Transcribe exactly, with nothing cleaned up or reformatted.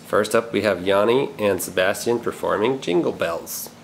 First up we have Yanni and Sebastian performing Jingle Bells.